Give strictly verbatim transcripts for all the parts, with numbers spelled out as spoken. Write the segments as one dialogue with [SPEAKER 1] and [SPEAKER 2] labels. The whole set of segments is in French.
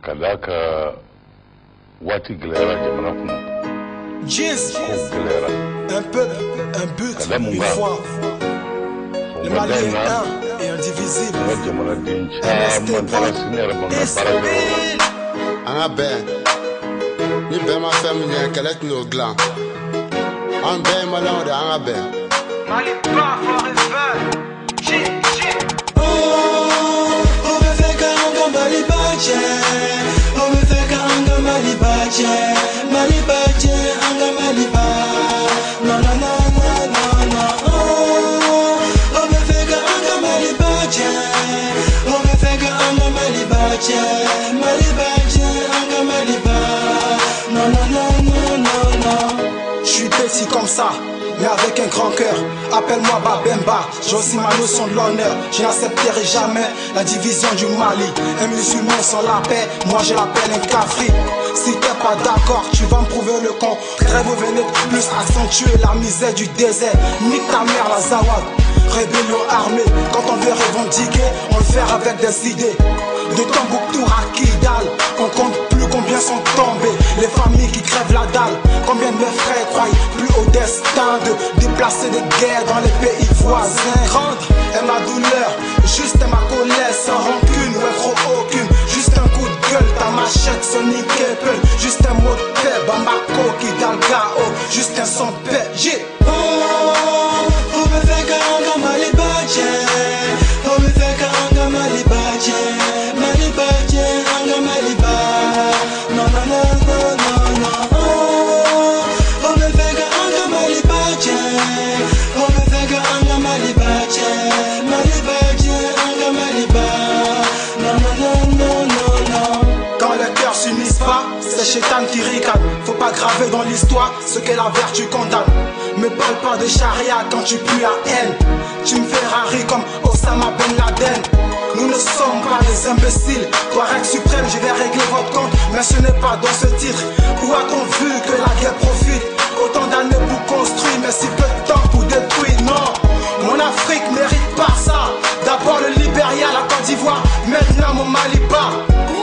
[SPEAKER 1] Kadaka wati glera jamana kuno.
[SPEAKER 2] Jeez,
[SPEAKER 1] Glera.
[SPEAKER 2] un peuple, un but, une foi. Le Mali est un et indivisible.
[SPEAKER 3] Anga ben, ni ben ma femme ni qu'elle no gland. An ben malon de anga ben.
[SPEAKER 2] Mali pas forever. Shit, shit. Oh, on me fait qu'anga Mali bache. On me fait qu'anga Mali bache. Mali bache, anga Mali ba. Non non non non non non. Oh, on me fait qu'anga Mali bache. On me fait qu'anga Mali bache. Mali bache, anga Mali ba. Non non non non non non. Je suis petit comme ça, mais avec un grand cœur. Appelle-moi Babemba, j'ai aussi ma notion de l'honneur. Je n'accepterai jamais la division du Mali. Un musulman sans la paix, moi je l'appelle un cafri. Si t'es pas d'accord, tu vas me prouver le con. Trêve vous venez de plus accentuer la misère du désert. Nique ta mère la Zawad. Rébellion armée, quand on veut revendiquer, on le fait avec des idées. De Tombouctou à Kidal, on compte plus combien sont tombés. Les familles qui crèvent la dalle, combien de mes frères croient plus au destin de déplacer des guerres dans les pays voisins. Grande est ma douleur, juste est ma colère, sans rancune, ouais gros aucune. Juste un coup de gueule, ta machette sonique peu. Juste un mot de paix, Bamako qui dans le chaos. Juste un son de paix, j'ai. Oh, on me fait qu'un Mali bache. On me fait qu'un Mali bache. Mali bache, anga Mali ba. Non non non non non non. Oh, on me fait qu'un Mali bache. On me fait qu'un Mali bache. Mali bache, anga Mali ba. Non non non non non non. Quand les cœurs s'unissent pas, c'est Chétan qui ricane. Faut pas graver dans l'histoire ce que la vertu condamne. Me parle pas de charia quand tu pues la haine. Tu me fais rari comme Osama Ben Laden. Nous ne sommes pas des imbéciles. Toi règle suprême, je vais régler votre compte. Mais ce n'est pas dans ce titre. Où a-t-on vu que la guerre profite? Autant d'années pour construire, mais si peu de temps pour détruire. Non, mon Afrique mérite pas ça. D'abord le Libéria, la Côte d'Ivoire, maintenant mon Mali pas.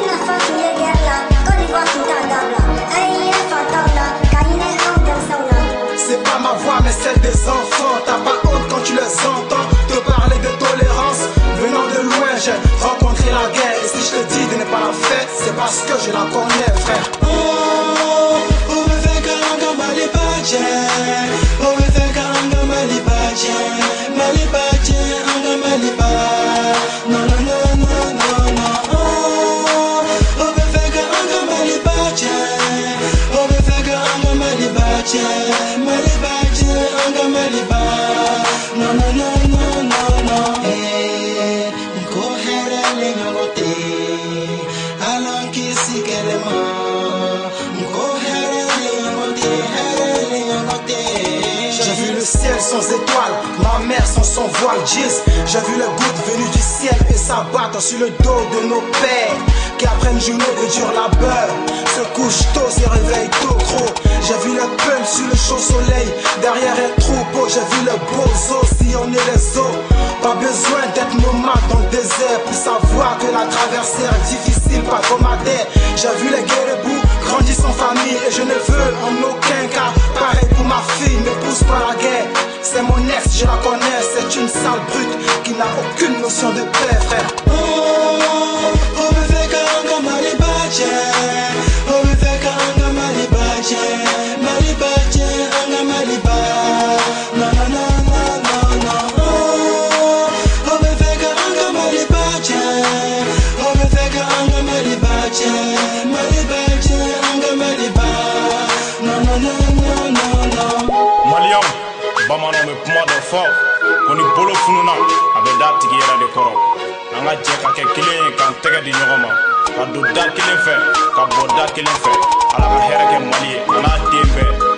[SPEAKER 2] C'est pas ma voix mais celle des enfants. T'as pas honte quand tu les entends te parler de tolérance. Venant de loin j'ai rencontré la guerre. Et si je te dis de ne pas la faire, c'est parce que je la connais frère. Oh, on me fait qu'un Mali bache. On me fait qu'un Mali bache. Mali bache, anga Mali ba. Non non non non non non. Oh, on me fait qu'un Mali bache. On me fait qu'un Mali bache. Mali bache, anga Mali ba. Non non non non non non. Eh, nko herele nyogote. Alon kisi kelema. Nko herele nyogote, herele nyogote. J'ai vu le ciel sans étoiles, ma mère sans son voile, jeez. J'ai vu les gouttes venues du ciel et s'abattre sur le dos de nos pères qui après une journée de dur labeur se couchent tôt, se réveillent tôt gros. J'ai vu les peuls sur le chaud soleil, derrière un troupeau. J'ai vu les beaux os sillonner les eaux. Pas besoin d'être nomade dans le désert pour savoir que la traversée est difficile, pas comadaire. J'ai vu les guerrebous grandir sans famille et je ne veux en aucun cas pareil pour ma fille. Ne pousse pas la guerre, c'est mon ex, je la connais. C'est une sale brute qui n'a aucune notion de paix frère. Oh, on me fait qu'un Mali bache. On me fait qu'un Mali bache. Mali bache, anga Mali ba. Non non non non non non. Oh, on me fait qu'un Mali bache. On me fait qu'un Mali bache. Mali bache, anga Mali ba. Non non non non non non.
[SPEAKER 4] Maliam, bamano me kuma de fort. Koni bolo fununa abe da tigi yɛrɛ de kɔrɔ. An ka jɛ ka kɛ kelen ye k'an tɛgɛ di ɲɔgɔn ma. Ka don da kelen fɛ, ka bɔ da kelen fɛ. Ala ka hɛrɛ kɛ Mali ye, a n'a den bɛɛ.